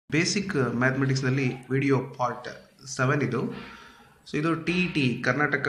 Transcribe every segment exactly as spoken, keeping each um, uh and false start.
Basic ಮ್ಯಾಥಮೆಟಿಕ್ಸ್ನಲ್ಲಿ video part seven ಇದು. So ಇದು ಟಿ ಇ ಟಿ ಕರ್ನಾಟಕ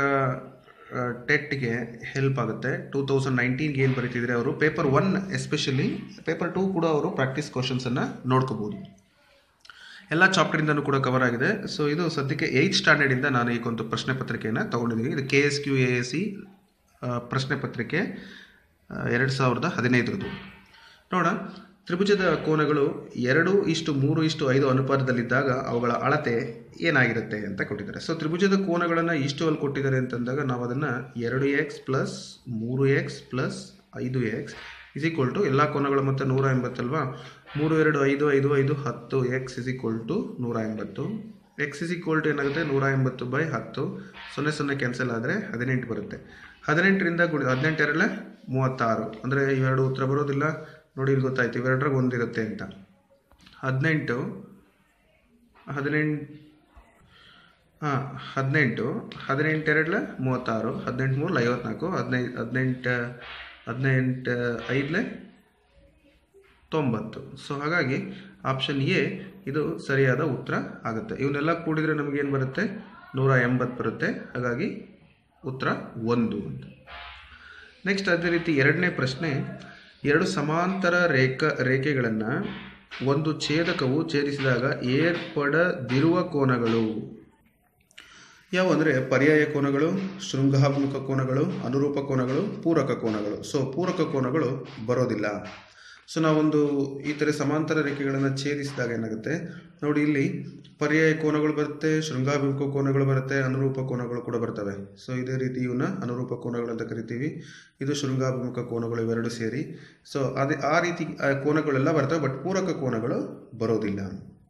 ಟೆಟ್ಗೆ ಹೆಲ್ಪ್ ಆಗುತ್ತೆ. ಟೂ ತೌಸಂಡ್ ನೈನ್ಟೀನ್ಗೆ ಏನು ಬರೀತಿದ್ರೆ ಅವರು paper one especially, paper two ಕೂಡ ಅವರು ಪ್ರಾಕ್ಟೀಸ್ ಕ್ವಶನ್ಸನ್ನು ನೋಡ್ಕೋಬೋದು. ಎಲ್ಲ ಚಾಪ್ಟರಿಂದನೂ ಕೂಡ ಕವರ್ ಆಗಿದೆ. ಸೊ ಇದು ಸದ್ಯಕ್ಕೆ ಏಯ್ತ್ ಸ್ಟ್ಯಾಂಡರ್ಡಿಂದ ನಾನು ಈಗ ಒಂದು ಪ್ರಶ್ನೆ ಪತ್ರಿಕೆಯನ್ನು ತೊಗೊಂಡಿದ್ದೀನಿ. ಇದು K S Q A S C ಪ್ರಶ್ನೆ ಪತ್ರಿಕೆ ಎರಡು ಸಾವಿರದ ಹದಿನೈದರದು. ನೋಡ, ತ್ರಿಭುಜದ ಕೋನಗಳು ಎರಡು ಇಷ್ಟು ಮೂರು ಇಷ್ಟು ಐದು ಅನುಪಾತದಲ್ಲಿದ್ದಾಗ ಅವುಗಳ ಅಳತೆ ಏನಾಗಿರುತ್ತೆ ಅಂತ ಕೊಟ್ಟಿದ್ದಾರೆ. ಸೊ ತ್ರಿಭುಜದ ಕೋನಗಳನ್ನು ಇಷ್ಟು ಅಲ್ಲಿ ಕೊಟ್ಟಿದ್ದಾರೆ ಅಂತಂದಾಗ ನಾವು ಅದನ್ನು ಎರಡು ಎಕ್ಸ್ ಪ್ಲಸ್ ಮೂರು ಎಕ್ಸ್ ಪ್ಲಸ್ ಐದು ಎಕ್ಸ್ ಇಸ್ ಈಕ್ವಲ್ ಟು ಎಲ್ಲ ಕೋನಗಳು ಮತ್ತು ನೂರ ಎಂಬತ್ತಲ್ವಾ. ಮೂರು ಎರಡು ಐದು ಐದು ಐದು ಹತ್ತು ಎಕ್ಸ್ ಇಸ್ ಈಕ್ವಲ್ ಟು ನೂರ ಎಂಬತ್ತು. ಎಕ್ಸ್ ಇಸ್ ಈಕ್ವಲ್ ಟು ಏನಾಗುತ್ತೆ ನೂರ ಎಂಬತ್ತು ಬೈ ಹತ್ತು. ಸೊನ್ನೆ ಸೊನ್ನೆ ಕ್ಯಾನ್ಸಲ್ ಆದರೆ ಹದಿನೆಂಟು ಬರುತ್ತೆ. ಹದಿನೆಂಟರಿಂದ ಗುಡಿ ಹದಿನೆಂಟು ಎರಡಲೆ ಮೂವತ್ತಾರು, ಅಂದರೆ ಇವೆರಡು ಉತ್ತರ ಬರೋದಿಲ್ಲ. ನೋಡಿ, ಇಲ್ಲಿ ಗೊತ್ತಾಯ್ತು ಇವೆರಡರಾಗ ಒಂದಿರುತ್ತೆ ಅಂತ. ಹದಿನೆಂಟು ಹದಿನೆಂಟು ಹಾಂ ಹದಿನೆಂಟು ಹದಿನೆಂಟು ಎರಡಲೆ ಮೂವತ್ತಾರು, ಹದಿನೆಂಟು ಮೂರಲೆ ಐವತ್ನಾಲ್ಕು, ಹದಿನೈದು ಹದಿನೆಂಟು ಹದಿನೆಂಟು ಐದಲೆ ತೊಂಬತ್ತು. ಸೊ ಹಾಗಾಗಿ ಆಪ್ಷನ್ ಎ ಇದು ಸರಿಯಾದ ಉತ್ತರ ಆಗುತ್ತೆ. ಇವನ್ನೆಲ್ಲ ಕೂಡಿದರೆ ನಮಗೇನು ಬರುತ್ತೆ? ನೂರ ಎಂಬತ್ತು ಬರುತ್ತೆ. ಹಾಗಾಗಿ ಉತ್ತರ ಒಂದು ಅಂತ. ನೆಕ್ಸ್ಟ್ ಅದೇ ರೀತಿ ಎರಡನೇ ಪ್ರಶ್ನೆ, ಎರಡು ಸಮಾಂತರ ರೇಖಾ ರೇಖೆಗಳನ್ನು ಒಂದು ಛೇದಕವು ಛೇದಿಸಿದಾಗ ಏರ್ಪಡದಿರುವ ಕೋನಗಳು ಯಾವ ಅಂದರೆ ಪರ್ಯಾಯ ಕೋನಗಳು, ಶೃಂಗಾಭಿಮುಖ ಕೋನಗಳು, ಅನುರೂಪ ಕೋನಗಳು, ಪೂರಕ ಕೋನಗಳು. ಸೊ ಪೂರಕ ಕೋನಗಳು ಬರೋದಿಲ್ಲ. ಸೊ ನಾವೊಂದು ಈ ಥರ ಸಮಾಂತರ ರೇಖೆಗಳನ್ನು ಛೇದಿಸಿದಾಗ ಏನಾಗುತ್ತೆ ನೋಡಿ, ಇಲ್ಲಿ ಪರ್ಯಾಯ ಕೋನಗಳು ಬರುತ್ತೆ, ಶೃಂಗಾಭಿಮುಖ ಕೋನಗಳು ಬರುತ್ತೆ, ಅನುರೂಪ ಕೋನಗಳು ಕೂಡ ಬರ್ತವೆ. ಸೊ ಇದೇ ರೀತಿ ಇವನ್ನ ಅನುರೂಪ ಕೋನಗಳು ಅಂತ ಕರಿತೀವಿ. ಇದು ಶೃಂಗಾಭಿಮುಖ ಕೋನಗಳು, ಇವೆರಡು ಸೇರಿ. ಸೊ ಅದೇ ಆ ರೀತಿ ಕೋನಗಳೆಲ್ಲ ಬರ್ತವೆ, ಬಟ್ ಪೂರಕ ಕೋನಗಳು ಬರೋದಿಲ್ಲ.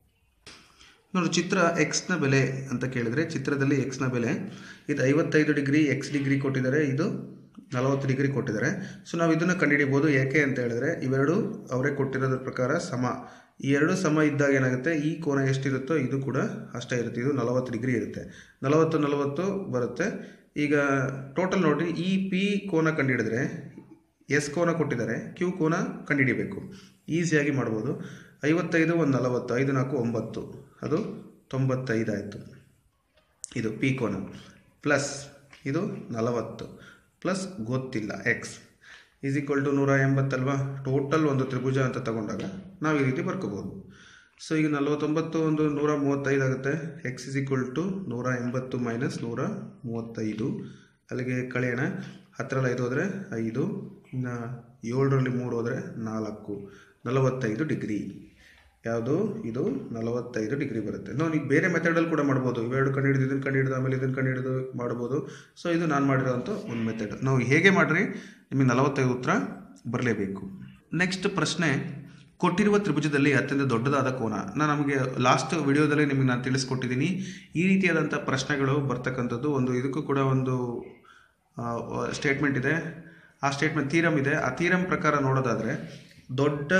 ನೋಡಿ, ಚಿತ್ರ ಎಕ್ಸ್ನ ಬೆಲೆ ಅಂತ ಕೇಳಿದರೆ ಚಿತ್ರದಲ್ಲಿ ಎಕ್ಸ್ನ ಬೆಲೆ ಇದು ಐವತ್ತೈದು ಡಿಗ್ರಿ ಎಕ್ಸ್ ಡಿಗ್ರಿ ಕೊಟ್ಟಿದ್ದಾರೆ, ಇದು ನಲವತ್ತು ಡಿಗ್ರಿ ಕೊಟ್ಟಿದ್ದಾರೆ. ಸೊ ನಾವು ಇದನ್ನು ಕಂಡುಹಿಡಿಬೋದು. ಯಾಕೆ ಅಂತ ಹೇಳಿದ್ರೆ ಇವೆರಡು ಅವರೇ ಕೊಟ್ಟಿರೋದ್ರ ಪ್ರಕಾರ ಸಮ. ಈ ಎರಡು ಸಮ ಇದ್ದಾಗ ಏನಾಗುತ್ತೆ, ಈ ಕೋನ ಎಷ್ಟಿರುತ್ತೋ ಇದು ಕೂಡ ಅಷ್ಟೇ ಇರುತ್ತೆ. ಇದು ನಲವತ್ತು ಡಿಗ್ರಿ ಇರುತ್ತೆ, ನಲವತ್ತು ನಲವತ್ತು ಬರುತ್ತೆ. ಈಗ ಟೋಟಲ್ ನೋಡಿ, ಈ ಪಿ ಕೋನ ಕಂಡುಹಿಡಿದ್ರೆ ಎಸ್ ಕೋನ ಕೊಟ್ಟಿದ್ದಾರೆ, ಕ್ಯೂ ಕೋನ ಕಂಡುಹಿಡಿಬೇಕು. ಈಸಿಯಾಗಿ ಮಾಡ್ಬೋದು. ಐವತ್ತೈದು ಒಂದು ನಲವತ್ತು, ಐದು ನಾಲ್ಕು ಒಂಬತ್ತು, ಅದು ತೊಂಬತ್ತೈದು ಆಯಿತು. ಇದು ಪಿ ಕೋನ ಪ್ಲಸ್ ಇದು ನಲವತ್ತು ಪ್ಲಸ್ ಗೊತ್ತಿಲ್ಲ ಎಕ್ಸ್ ಈಸ್ ಈಕ್ವಲ್ ಟು ನೂರ ಎಂಬತ್ತಲ್ವಾ. ಟೋಟಲ್ ಒಂದು ತ್ರಿಭುಜ ಅಂತ ತಗೊಂಡಾಗ ನಾವು ಈ ರೀತಿ ಬರ್ಕೋಬೋದು. ಸೊ ಈಗ ನಲವತ್ತೊಂಬತ್ತು ಒಂದು ನೂರ ಮೂವತ್ತೈದು ಆಗುತ್ತೆ. ಎಕ್ಸ್ ಇಸ್ ಈಕ್ವಲ್ ಟು ನೂರ ಎಂಬತ್ತು ಮೈನಸ್ ನೂರ ಮೂವತ್ತೈದು. ಅಲ್ಲಿಗೆ ಕಳೆಯೋಣ. ಹತ್ತರಲ್ಲಿ ಐದು ಹೋದರೆ ಐದು, ಇನ್ನು ಏಳರಲ್ಲಿ ಮೂರು ಹೋದರೆ ನಾಲ್ಕು, ನಲವತ್ತೈದು ಡಿಗ್ರಿ. ಯಾವುದು? ಇದು ನಲವತ್ತೈದು ಡಿಗ್ರಿ ಬರುತ್ತೆ. ನಾವು ನೀವು ಬೇರೆ ಮೆಥಡಲ್ಲಿ ಕೂಡ ಮಾಡ್ಬೋದು. ಇವೆರಡು ಕಂಡು ಹಿಡಿದು ಇದನ್ನು ಕಂಡು ಹಿಡಿದು ಆಮೇಲೆ ಇದನ್ನು ಕಂಡು ಹಿಡಿದು ಮಾಡ್ಬೋದು. ಸೊ ಇದು ನಾನು ಮಾಡಿರೋಂಥ ಒಂದು ಮೆಥಡ್. ನಾವು ಹೇಗೆ ಮಾಡಿರಿ ನಿಮಗೆ ನಲವತ್ತೈದು ಉತ್ತರ ಬರಲೇಬೇಕು. ನೆಕ್ಸ್ಟ್ ಪ್ರಶ್ನೆ, ಕೊಟ್ಟಿರುವ ತ್ರಿಭುಜದಲ್ಲಿ ಅತ್ಯಂತ ದೊಡ್ಡದಾದ ಕೋನ. ನಾನು ನಮಗೆ ಲಾಸ್ಟ್ ವಿಡಿಯೋದಲ್ಲಿ ನಿಮಗೆ ನಾನು ತಿಳಿಸ್ಕೊಟ್ಟಿದ್ದೀನಿ. ಈ ರೀತಿಯಾದಂಥ ಪ್ರಶ್ನೆಗಳು ಬರ್ತಕ್ಕಂಥದ್ದು ಒಂದು ಇದಕ್ಕೂ ಕೂಡ ಒಂದು ಸ್ಟೇಟ್ಮೆಂಟ್ ಇದೆ. ಆ ಸ್ಟೇಟ್ಮೆಂಟ್ ಥೀರಮ್ ಇದೆ. ಆ ಥೀರಮ್ ಪ್ರಕಾರ ನೋಡೋದಾದರೆ ದೊಡ್ಡ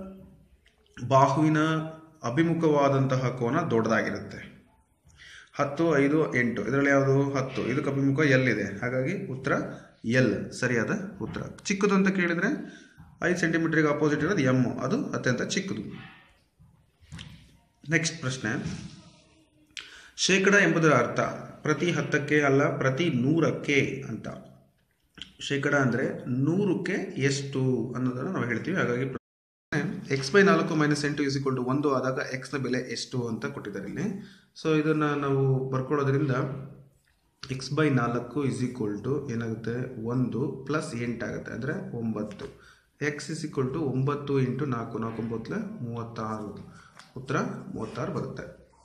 ಬಾಹುವಿನ ಅಭಿಮುಖವಾದಂತಹ ಕೋನ ದೊಡ್ಡದಾಗಿರುತ್ತೆ. ಹತ್ತು ಐದು ಎಂಟು, ಇದರಲ್ಲಿ ಯಾವುದು? ಹತ್ತು. ಇದಕ್ಕೆ ಅಭಿಮುಖ ಎಲ್ ಇದೆ, ಹಾಗಾಗಿ ಉತ್ತರ ಎಲ್ ಸರಿಯಾದ ಉತ್ತರ. ಚಿಕ್ಕದು ಅಂತ ಕೇಳಿದರೆ ಐದು ಸೆಂಟಿಮೀಟ್ರಿಗೆ ಅಪೋಸಿಟ್ ಇರೋದು ಎಮ್, ಅದು ಅತ್ಯಂತ ಚಿಕ್ಕದು. ನೆಕ್ಸ್ಟ್ ಪ್ರಶ್ನೆ, ಶೇಕಡ ಎಂಬುದರ ಅರ್ಥ ಪ್ರತಿ ಹತ್ತಕ್ಕೆ ಅಲ್ಲ ಪ್ರತಿ ನೂರಕ್ಕೆ ಅಂತ. ಶೇಕಡ ಅಂದರೆ ನೂರಕ್ಕೆ ಎಷ್ಟು ಅನ್ನೋದನ್ನು ನಾವು ಹೇಳ್ತೀವಿ. ಹಾಗಾಗಿ ಎಕ್ಸ್ ಬೈ ನಾಲ್ಕು ಮೈನಸ್ ಎಂಟು ಇಸ್ ಈಕ್ವಲ್ ಟು ಒಂದು ಆದಾಗ ಎಕ್ಸ್ನ ಬೆಲೆ ಎಷ್ಟು ಅಂತ ಕೊಟ್ಟಿದ್ದಾರೆ ಇಲ್ಲಿ. ಸೊ ಇದನ್ನು ನಾವು ಬರ್ಕೊಳ್ಳೋದ್ರಿಂದ ಎಕ್ಸ್ ಬೈ ನಾಲ್ಕು ಇಸ್ ಈಕ್ವಲ್ ಟು ಏನಾಗುತ್ತೆ, ಒಂದು ಪ್ಲಸ್ ಎಂಟಾಗುತ್ತೆ, ಅಂದರೆ ಒಂಬತ್ತು. ಎಕ್ಸ್ ಇಸ್ ಈಕ್ವಲ್ ಟು ಒಂಬತ್ತು ಇಂಟು ನಾಲ್ಕು, ನಾಲ್ಕು ಒಂಬತ್ತಲೆ ಮೂವತ್ತಾರು. ಉತ್ತರ ಮೂವತ್ತಾರು ಬರುತ್ತೆ.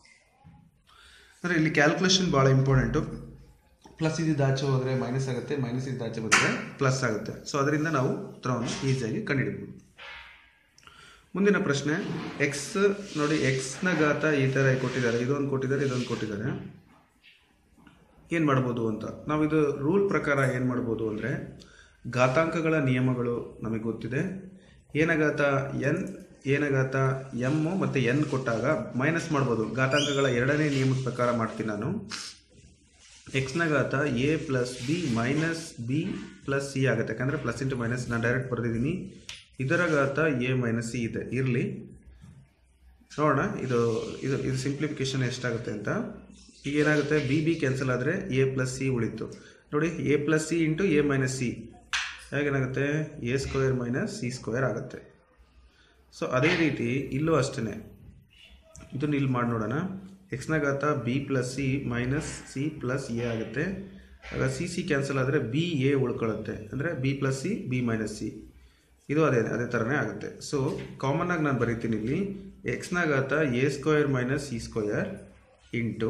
ಅಂದರೆ ಇಲ್ಲಿ ಕ್ಯಾಲ್ಕುಲೇಷನ್ ಭಾಳ ಇಂಪಾರ್ಟೆಂಟು. ಪ್ಲಸ್ ಇದ್ದಿದ್ದು ಆಚೆ ಹೋದರೆ ಮೈನಸ್ ಆಗುತ್ತೆ, ಮೈನಸ್ ಇದ್ದಿದ್ದು ಆಚೆ ಬಂದರೆ ಪ್ಲಸ್ ಆಗುತ್ತೆ. ಸೊ ಅದರಿಂದ ನಾವು ಉತ್ತರವನ್ನು ಈಸಿಯಾಗಿ ಕಂಡುಹಿಡಿಬೋದು. ಮುಂದಿನ ಪ್ರಶ್ನೆ, ಎಕ್ಸ್ ನೋಡಿ, ಎಕ್ಸ್ನ ಘಾತ ಈ ಥರ ಕೊಟ್ಟಿದ್ದಾರೆ, ಇದೊಂದು ಕೊಟ್ಟಿದ್ದಾರೆ, ಇದೊಂದು ಕೊಟ್ಟಿದ್ದಾರೆ. ಏನು ಮಾಡ್ಬೋದು ಅಂತ ನಾವು ಇದು ರೂಲ್ ಪ್ರಕಾರ ಏನು ಮಾಡ್ಬೋದು ಅಂದರೆ, ಘಾತಾಂಕಗಳ ನಿಯಮಗಳು ನಮಗೆ ಗೊತ್ತಿದೆ. ಏನಘಾತ ಎನ್, ಏನಘಾತ ಎಮ್ಮು ಮತ್ತು ಎನ್ ಕೊಟ್ಟಾಗ ಮೈನಸ್ ಮಾಡ್ಬೋದು. ಘಾತಾಂಕಗಳ ಎರಡನೇ ನಿಯಮದ ಪ್ರಕಾರ ಮಾಡ್ತೀನಿ ನಾನು. ಎಕ್ಸ್ನ ಘಾತ a plus b minus b plus c ಆಗುತ್ತೆ. ಯಾಕಂದರೆ ಪ್ಲಸ್ ಇಂಟು ಮೈನಸ್ ನಾನು ಡೈರೆಕ್ಟ್ ಬರೆದಿದ್ದೀನಿ. ಇದರ ಘಾತ ಎ ಮೈನಸ್ ಸಿ ಇದೆ, ಇರಲಿ. ನೋಡೋಣ ಇದು ಇದು ಇದು ಸಿಂಪ್ಲಿಫಿಕೇಶನ್ ಎಷ್ಟಾಗುತ್ತೆ ಅಂತ. ಈಗ ಏನಾಗುತ್ತೆ, ಬಿ ಬಿ ಕ್ಯಾನ್ಸಲ್ ಆದರೆ ಎ ಪ್ಲಸ್ ಸಿ ಉಳಿತು ನೋಡಿ. A plus c into a minus c ಹೇಗೇನಾಗುತ್ತೆ, a square minus c square ಆಗುತ್ತೆ. ಸೊ ಅದೇ ರೀತಿ ಇಲ್ಲೂ ಅಷ್ಟೇ, ಇದನ್ನು ಇಲ್ಲಿ ಮಾಡಿ ನೋಡೋಣ. ಎಕ್ಸ್ನ ಘಾತ b plus c minus c plus a ಆಗುತ್ತೆ. ಆಗ ಸಿ ಸಿ ಕ್ಯಾನ್ಸಲ್ ಆದರೆ ಬಿ ಎ ಉಳ್ಕೊಳ್ಳುತ್ತೆ, ಅಂದರೆ b plus c b minus c. ಇದು ಅದೇ ಅದೇ ಥರನೇ ಆಗುತ್ತೆ. ಸೊ ಕಾಮನ್ನಾಗಿ ನಾನು ಬರೀತೀನಿ ಇಲ್ಲಿ, ಎಕ್ಸ್ನ ಘಾತ a square minus c square into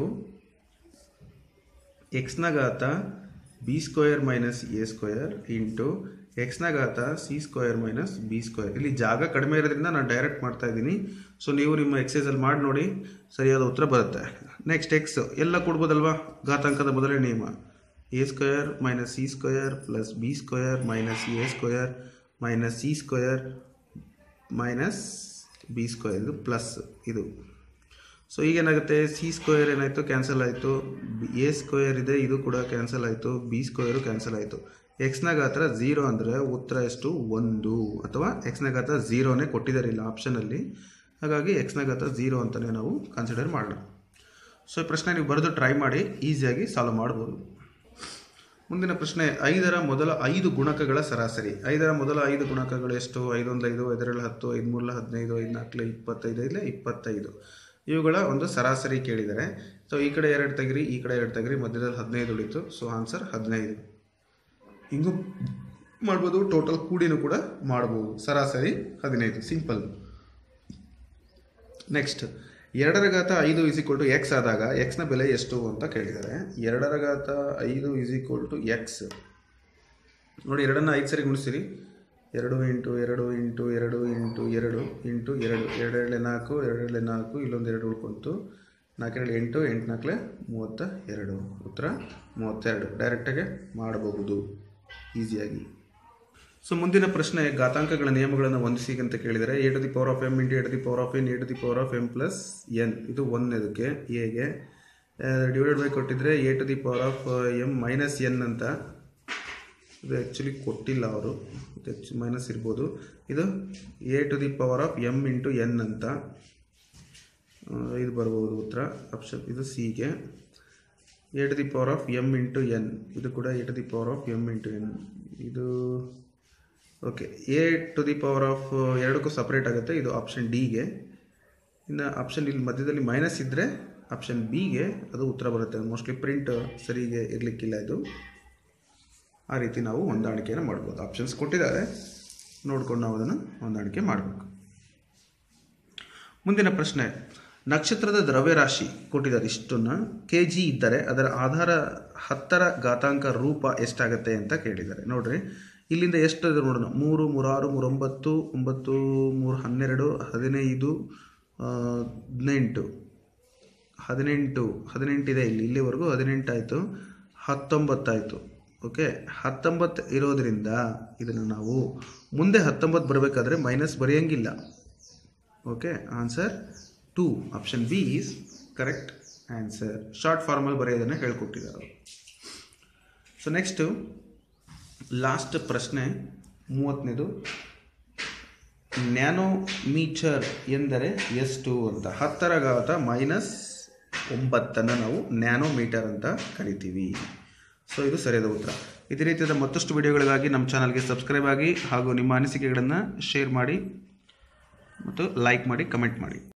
ಎಕ್ಸ್ನ ಘಾತ b square minus a square into ಎಕ್ಸ್ನ ಘಾತ c square minus b square. ಇಲ್ಲಿ ಜಾಗ ಕಡಿಮೆ ಇರೋದ್ರಿಂದ ನಾನು ಡೈರೆಕ್ಟ್ ಮಾಡ್ತಾ ಇದ್ದೀನಿ. ಸೊ ನೀವು ನಿಮ್ಮ ಎಕ್ಸೈಸಲ್ಲಿ ಮಾಡಿ ನೋಡಿ, ಸರಿಯಾದ ಉತ್ತರ ಬರುತ್ತೆ. ನೆಕ್ಸ್ಟ್ ಎಕ್ಸ್ ಎಲ್ಲ ಕೊಡ್ಬೋದಲ್ವಾ, ಘಾತಾಂಕದ ಮೊದಲನೇ ನಿಯಮ. A square minus c square plus b square minus a square minus c square minus b square, ಇದು ಪ್ಲಸ್ ಇದು. ಸೊ ಈಗೇನಾಗುತ್ತೆ, ಸಿ ಸ್ಕ್ವೇರ್ ಏನಾಯಿತು, ಕ್ಯಾನ್ಸಲ್ ಆಯಿತು. ಎ ಸ್ಕ್ವೇರ್ ಇದೆ, ಇದು ಕೂಡ ಕ್ಯಾನ್ಸಲ್ ಆಯಿತು. ಬಿ ಸ್ಕ್ವೇರು ಕ್ಯಾನ್ಸಲ್ ಆಯಿತು. ಎಕ್ಸ್ನ ಗಾತ್ರ ಝೀರೋ ಅಂದರೆ ಉತ್ತರ ಎಷ್ಟು, ಒಂದು. ಅಥವಾ ಎಕ್ಸ್ನ ಗಾತ್ರ ಝೀರೋನೇ ಕೊಟ್ಟಿದ್ದಾರೆ ಇಲ್ಲ ಆಪ್ಷನಲ್ಲಿ, ಹಾಗಾಗಿ ಎಕ್ಸ್ನ ಗಾತ್ರ ಝೀರೋ ಅಂತಲೇ ನಾವು ಕನ್ಸಿಡರ್ ಮಾಡೋಣ. ಸೊ ಈ ಪ್ರಶ್ನೆ ನೀವು ಬರೆದು ಟ್ರೈ ಮಾಡಿ, ಈಸಿಯಾಗಿ ಸಾಲ್ವ್ ಮಾಡ್ಬೋದು. ಮುಂದಿನ ಪ್ರಶ್ನೆ, ಐದರ ಮೊದಲ ಐದು ಗುಣಕಗಳ ಸರಾಸರಿ. ಐದರ ಮೊದಲ ಐದು ಗುಣಕಗಳು ಎಷ್ಟು, ಐದೊಂದು ಐದು, ಐದರಲ್ಲಿ ಹತ್ತು, ಐದು ಮೂರಲ ಹದಿನೈದು, ಐದು ನಾಲ್ಕಲೆ ಇಪ್ಪತ್ತೈದು, ಐದಲೆ ಇಪ್ಪತ್ತೈದು. ಇವುಗಳ ಒಂದು ಸರಾಸರಿ ಕೇಳಿದ್ದಾರೆ. ಸೊ ಈ ಕಡೆ ಎರಡು ತೆಗಿರಿ, ಈ ಕಡೆ ಎರಡು ತೆಗಿರಿ, ಮಧ್ಯದಲ್ಲಿ ಹದಿನೈದು ಉಳಿತು. ಸೊ ಆನ್ಸರ್ ಹದಿನೈದು. ಹಿಂಗೂ ಮಾಡ್ಬೋದು, ಟೋಟಲ್ ಕೂಡಿನೂ ಕೂಡ ಮಾಡ್ಬೋದು. ಸರಾಸರಿ ಹದಿನೈದು, ಸಿಂಪಲ್. ನೆಕ್ಸ್ಟ್, ಎರಡರ ಘಾತ ಐದು ಇಸ್ ಈಕ್ವಲ್ ಟು ಎಕ್ಸ್ ಆದಾಗ ಎಕ್ಸ್ನ ಬೆಲೆ ಎಷ್ಟು ಅಂತ ಕೇಳಿದ್ದಾರೆ. ಎರಡರ ಘಾತ ಐದು ಇಸ್ ಈಕ್ವಲ್ ಟು ಎಕ್ಸ್ ನೋಡಿ, ಎರಡನ್ನು ಐದು ಸರಿ ಗುಣಿಸಿರಿ. ಎರಡು ಇಂಟು ಎರಡು ಇಂಟು ಎರಡು ಇಂಟು ಎರಡು ಇಂಟು ಎರಡು, ಎರಡೆರಡಲೆ ನಾಲ್ಕು, ಎರಡೆರಡಲೆ ನಾಲ್ಕು, ಇಲ್ಲೊಂದು ಎರಡು ಉಳ್ಕೊಂತು. ನಾಲ್ಕೆರಡು ಎಂಟು, ಎಂಟು ನಾಲ್ಕಲೆ ಮೂವತ್ತ ಎರಡು. ಉತ್ತರ ಮೂವತ್ತೆರಡು. ಡೈರೆಕ್ಟಾಗೆ ಮಾಡಬಹುದು ಈಸಿಯಾಗಿ. ಸೊ ಮುಂದಿನ ಪ್ರಶ್ನೆ, ಘಾತಾಂಕಗಳ ನಿಯಮಗಳನ್ನು ಹೊಂದಿಸಿ ಅಂತ ಕೇಳಿದರೆ. A to the power of m into A to the power of N A to the power of M plus N, ಇದು ಒಂದನೇದಕ್ಕೆ ಎಗೆ. ಡಿವೈಡೆಡ್ ಬೈ ಕೊಟ್ಟಿದ್ರೆ A to the power of M minus N ಅಂತ. ಇದು actually ಕೊಟ್ಟಿಲ್ಲ ಅವರು, ಇದು minus ಇರ್ಬೋದು. ಇದು A to the power of m into N ಅಂತ ಇದು ಬರ್ಬೋದು ಉತ್ತರ ಆಪ್ಷನ್. ಇದು ಸಿಗೆ. A to the power of m into n, ಇದು ಕೂಡ a to the power of m into n. ಇದು okay, a to the power of ಎರಡಕ್ಕೂ ಸಪ್ರೇಟ್ ಆಗುತ್ತೆ, ಇದು ಆಪ್ಷನ್ ಡಿಗೆ. ಇನ್ನು ಆಪ್ಷನ್ ಇಲ್ಲಿ ಮಧ್ಯದಲ್ಲಿ ಮೈನಸ್ ಇದ್ದರೆ ಆಪ್ಷನ್ ಬಿಗೆ ಅದು ಉತ್ತರ ಬರುತ್ತೆ. ಮೋಸ್ಟ್ಲಿ ಪ್ರಿಂಟ್ ಸರಿಗೆ ಇರಲಿಕ್ಕಿಲ್ಲ ಇದು. ಆ ರೀತಿ ನಾವು ಹೊಂದಾಣಿಕೆಯನ್ನು ಮಾಡ್ಬೋದು. ಆಪ್ಷನ್ಸ್ ಕೊಟ್ಟಿದ್ದಾರೆ, ನೋಡ್ಕೊಂಡು ನಾವು ಅದನ್ನು ಹೊಂದಾಣಿಕೆ ಮಾಡಬೇಕು. ಮುಂದಿನ ಪ್ರಶ್ನೆ, ನಕ್ಷತ್ರದ ದ್ರವ್ಯರಾಶಿ ಕೊಟ್ಟಿದ್ದಾರೆ ಇಷ್ಟನ್ನು ಕೆ ಜಿ ಇದ್ದರೆ ಅದರ ಆಧಾರ ಹತ್ತರ ಘಾತಾಂಕ ರೂಪ ಎಷ್ಟಾಗುತ್ತೆ ಅಂತ ಕೇಳಿದ್ದಾರೆ. ನೋಡ್ರಿ, ಇಲ್ಲಿಂದ ಎಷ್ಟು ಇದೆ ನೋಡೋಣ. ಮೂರು, ಮೂರಾರು, ಮೂರೊಂಬತ್ತು, ಒಂಬತ್ತು, ಮೂರು ಹನ್ನೆರಡು, ಹದಿನೈದು, ಹದಿನೆಂಟು ಹದಿನೆಂಟು ಹದಿನೆಂಟಿದೆ ಇಲ್ಲಿ. ಇಲ್ಲಿವರೆಗೂ ಹದಿನೆಂಟು ಆಯಿತು, ಹತ್ತೊಂಬತ್ತಾಯಿತು. ಓಕೆ, ಹತ್ತೊಂಬತ್ತು ಇರೋದ್ರಿಂದ ಇದನ್ನು ನಾವು ಮುಂದೆ ಹತ್ತೊಂಬತ್ತು ಬರಬೇಕಾದ್ರೆ ಮೈನಸ್ ಬರೆಯೋಂಗಿಲ್ಲ. Okay, answer to option b is correct answer. Short ಫಾರ್ಮಲ್ಲಿ ಬರೆಯೋದನ್ನು ಹೇಳ್ಕೊಟ್ಟಿದ್ದಾರೆ. ಸೊ ನೆಕ್ಸ್ಟು ಲಾಸ್ಟ್ ಪ್ರಶ್ನೆ ಮೂವತ್ತನೇದು, ನ್ಯಾನೋಮೀಟರ್ ಎಂದರೆ ಎಷ್ಟು ಅಂತ. ಹತ್ತರ ಘಾತ ಮೈನಸ್ ಒಂಬತ್ತನ್ನು ನಾವು ನ್ಯಾನೋಮೀಟರ್ ಅಂತ ಕರಿತೀವಿ. ಸೊ ಇದು ಸರಿಯಾದ ಉತ್ತರ. ಇದೇ ರೀತಿಯಾದ ಮತ್ತಷ್ಟು ವಿಡಿಯೋಗಳಿಗಾಗಿ ನಮ್ಮ ಚಾನಲ್ಗೆ ಸಬ್ಸ್ಕ್ರೈಬ್ ಆಗಿ ಹಾಗೂ ನಿಮ್ಮ ಅನಿಸಿಕೆಗಳನ್ನು ಶೇರ್ ಮಾಡಿ ಮತ್ತು ಲೈಕ್ ಮಾಡಿ, ಕಮೆಂಟ್ ಮಾಡಿ.